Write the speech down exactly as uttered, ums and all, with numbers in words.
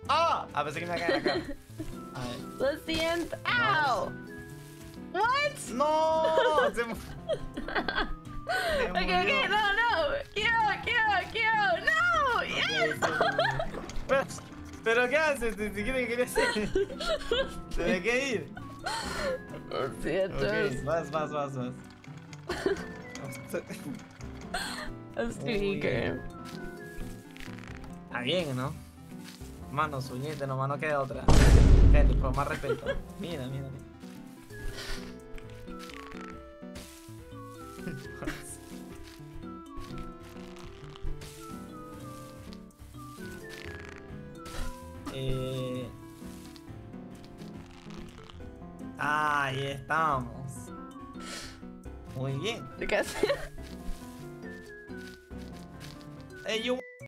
¡Ah! Ah, pensé que me iba a caer acá. A ver. Lo siento. ¡Ow! What? ¡No! Se mu- se Okay, murió. okay, no, no. Quiero, quiero, quiero. No. Yes. Pero, pero ¿qué haces? ¿Te, te quiere que hacer? Se me que ir. Lo siento. Ok, vas, vas, vas, vas. I'm too eager. Está bien, ¿no? Mano, suñete, nomás no queda otra. Gente, por más respeto. Mira, mira, mira. eh... Ahí estamos. Muy bien. ¿Qué haces? Hey, you